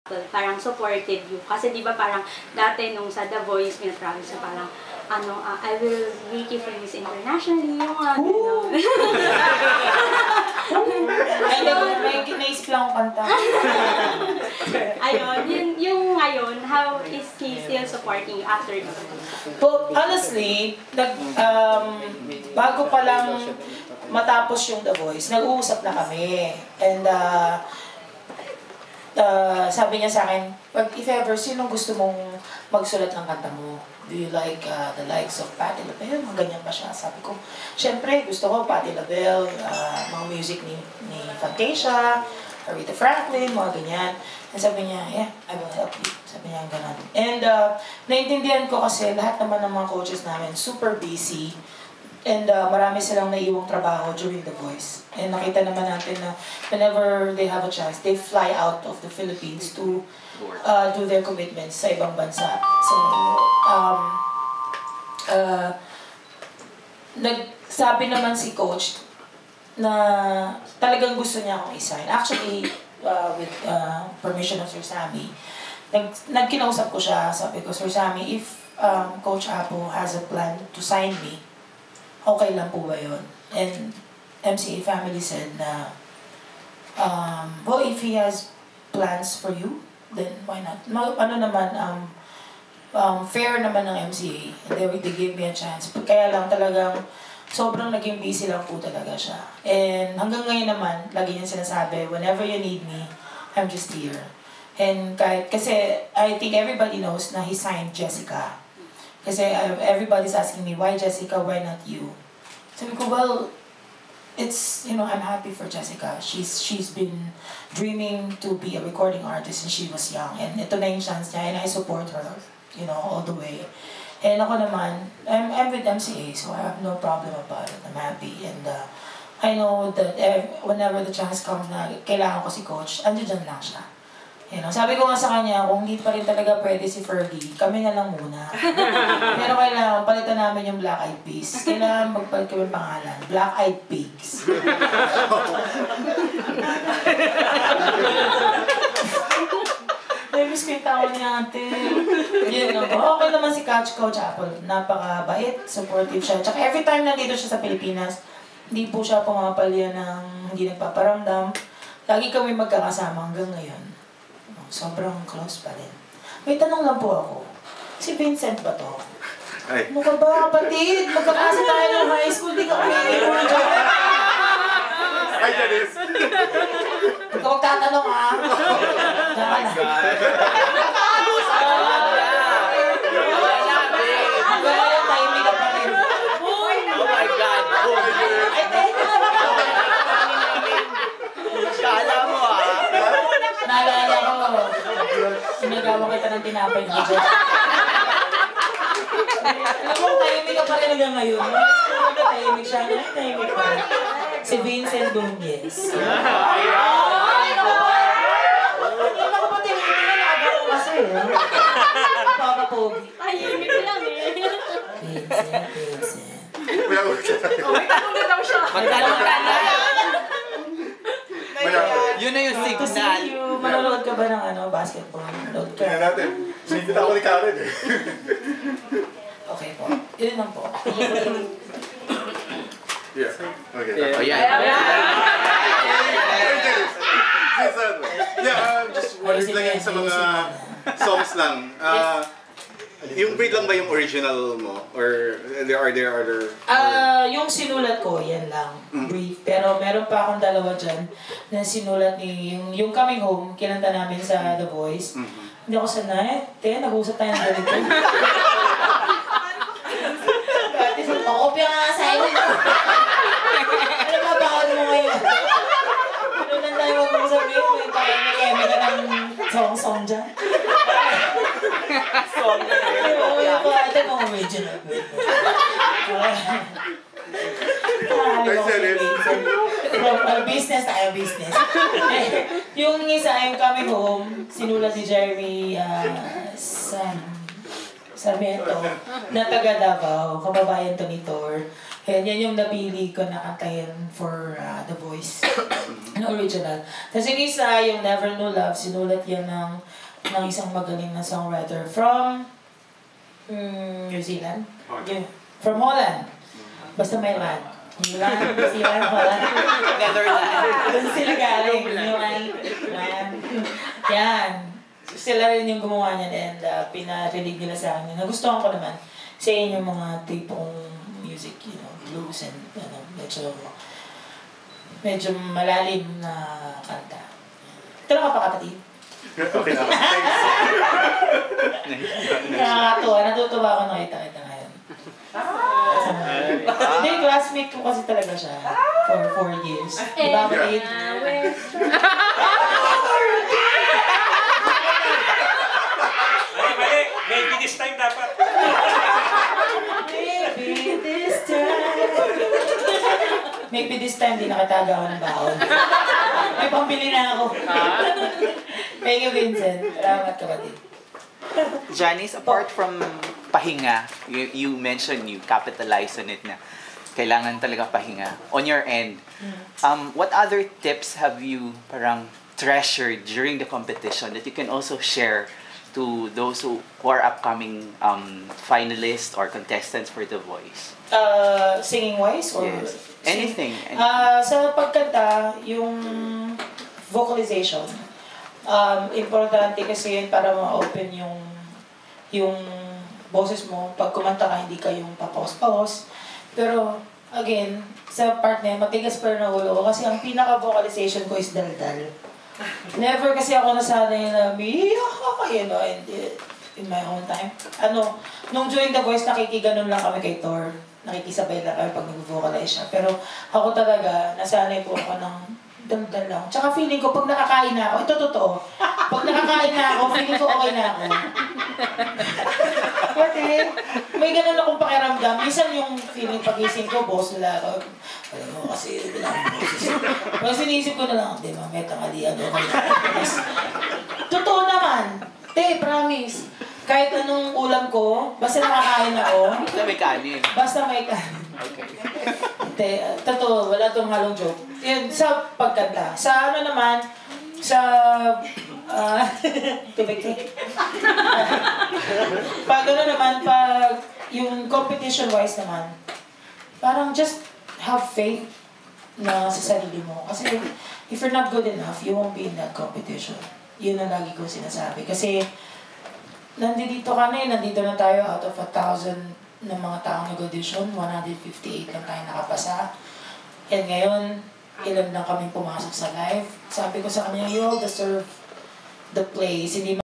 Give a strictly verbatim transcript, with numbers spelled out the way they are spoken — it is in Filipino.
parang supported you. Kasi di ba parang dati nung sa The Voice, may promise na parang, ano, uh, I will make you famous internationally, yung mga gano'n. Ay, may naisip lang akong kanta. Ayun, yun, yung ngayon, how is he still supporting you after this? Well, honestly, nag, um, bago pa lang matapos yung The Voice, nag-uusap na kami. And, uh, Uh, sabi niya sa akin, pag if ever, sinong gusto mong magsulat ng kanta mo? Do you like uh, the likes of Patti LaBelle? Mga ganyan pa siya. Sabi ko, syempre, gusto ko Patti LaBelle, uh, mga music ni, ni Fantasia, Aretha Franklin, mga ganyan. And sabi niya, yeah, I will help you. Sabi niya, gano'n. And uh, naintindihan ko kasi lahat naman ng mga coaches namin super busy. And uh, marami silang naiiwang trabaho during The Voice. And nakita naman natin na whenever they have a chance, they fly out of the Philippines to uh, do their commitments sa ibang bansa. So, um, uh, nagsabi naman si Coach na talagang gusto niya akong isign. Actually, uh, with uh, permission of Sir Sammy, nag nagkinausap ko siya. Sabi ko, Sir Sammy, if um, Coach Apo has a plan to sign me, okay lang po ba yun? And M C A family said na, um, well, if he has plans for you, then why not? No, ano naman, um, um, fair naman ng M C A. And they, they gave me a chance. Kaya lang talagang sobrang naging busy lang po talaga siya. And hanggang ngayon naman, lagi niya sinasabi, whenever you need me, I'm just here. And kahit, kasi I think everybody knows na he signed Jessica. Kasi uh, everybody's asking me, why Jessica, why not you? Sabi ko, well, it's, you know, I'm happy for Jessica. She's she's been dreaming to be a recording artist since she was young. And ito na yung chance niya, and I support her, you know, all the way. And ako naman, I'm, I'm with M C A, so I have no problem about it. I'm happy. And uh, I know that whenever the chance comes na kailangan ko si Coach, andyan lang siya. You know, sabi ko nga sa kanya, kung hindi pa rin talaga pwede si Fergie, kami na lang muna. Pero kailangan, palitan namin yung Black Eyed Peas. Kailangan magpalit kami pangalan, Black Eyed Pigs. Namiss ko yung tawag niya ate. Yun, no? Okay naman si Coach Coach Apple. Napakabait, supportive siya. Tsaka every time nandito siya sa Pilipinas, hindi po siya pumapalya ng hindi nagpaparamdam. Lagi kami magkakasama hanggang ngayon. Sobrang close pa rin. May tanong lang po ako. Si Vincent ba to? Ay. Ano ka ba, kapatid? Magkakasa tayo ng high school, di ka umiinom mo dyan. Ay, Janice! Huwag ka magtatanong, ha? Oh my God! Hanggang timing ka pa rin. Oh my God! Ay, teka! Kala mo ah! Naalala ko, sinagawa kita ng tinapay na dyan. Alam mo, tahimik ka pa rin hanggang ngayon. Tahimik siya, tahimik pa rin. Si Vincent Gomez. Ay! Hindi na ko pa tinitingnan, naaga ko kasi. Papa-pogi. Tahimik lang eh. Vincent, Vincent. Oh, may tanong na daw siya. Magtanong ka na! Yun na yung To see signal. you. Manonood ka ba ng ano, basketball? Manonood ka. Tingnan natin. Sinigita ako ni Karen eh. Okay po. Yun lang po. Yeah. Okay. Oh, yeah. Yeah, uh, just wondering lang yun sa mga songs lang. Uh, yung Breed lang ba yung original mo? Or there are there other... Ah, uh, yung sinulat ko, yan lang. Mm. Brief. Pero meron pa akong dalawa dyan na sinulat ni... Yung, yung Coming Home, kinanta namin sa The Voice. Mm-hmm. Hindi ako sanay. Te, nag-uusap tayo ng ganito. At least, pakopya nga sa'yo. Ano ba ba mo ngayon? Ano lang tayo mag-uusap ngayon? May parang may eme ka ng song-song dyan. Song na Oo, yung pa, ito yung original. From uh, business tayo, business. Yung isa, I'm Coming Home, sinulat si Jeremy uh, Sam. Sarmiento, na taga Davao, kababayan to ni Tor. And yan yung napili ko na kantahin for uh, The Voice, na original. Tapos yung isa, yung Never Know Love, sinulat yan ng, ng isang magaling na songwriter from mm, New Zealand. Yeah. From Holland. Basta may land. New Zealand, New Zealand, Holland. Netherlands. Doon sila galing. New Land. Land. Yan. Sila rin yung gumawa niyan and uh, pinarinig nila sa akin. Nagustuhan ko naman sa inyo mga tipong music, you know, blues and ano, medyo medyo malalim na kanta. Ito lang ka pa, kapatid. Okay na. Thanks. Nakakatuwa. Natutuwa ako nakita kita ngayon. Hindi, classmate ko kasi talaga siya for four years. Diba, kapatid? Maybe this time dapat. Maybe this time. Maybe this time di nakataga ako ng baon. May pambili na ako. Thank you, Vincent. Salamat, kapatid. Janice, apart from pahinga, you, you mentioned you capitalize on it na kailangan talaga pahinga. On your end, um, what other tips have you parang treasured during the competition that you can also share to those who, who are upcoming um, finalists or contestants for The Voice? Uh, singing wise or Yes. Anything. anything. Uh, sa pagkanta, yung vocalization, um, importante kasi yun para ma-open yung yung boses mo. Pag kumanta ka, hindi ka yung papaos-paos. Pero, again, sa part na yun, matigas pa rin ang ulo ko kasi ang pinaka-vocalization ko is daldal. Never kasi ako nasanay na may you know, and, uh, in my own time. Ano, nung during The Voice, nakikiganon lang kami kay Thor. Nakikisabay lang kami pag nag-vocalize siya. Pero ako talaga, nasanay po ako ng daldal lang. Tsaka feeling ko, pag nakakain na ako, ito totoo, pag nakakain na ako, feeling ko okay na ako. Kasi, may ganun akong pakiramdam. Minsan yung feeling pagising ko, boss nila ako. Alam mo, kasi bilang boses. Pero sinisip ko na lang, di ba, may tangali, ano, totoo naman. Te, promise. Kahit anong ulam ko, basta nakakain ako. Basta may kanin. Basta may kanin. Okay. Te, uh, totoo, wala tong halong joke. Yun, sa pagkanta. Sa ano naman, sa... Uh, tubig ko. Pag ano naman, pag yung competition-wise naman, parang just have faith na sa sarili mo. Kasi if you're not good enough, you won't be in that competition. Yun ang lagi ko sinasabi. Kasi nandito ka na eh, nandito na tayo out of a thousand ng mga taong nag-audition, one hundred fifty-eight lang tayo nakapasa. And ngayon, ilan lang kami pumasok sa live. Sabi ko sa kanya, you all deserve the place. Hindi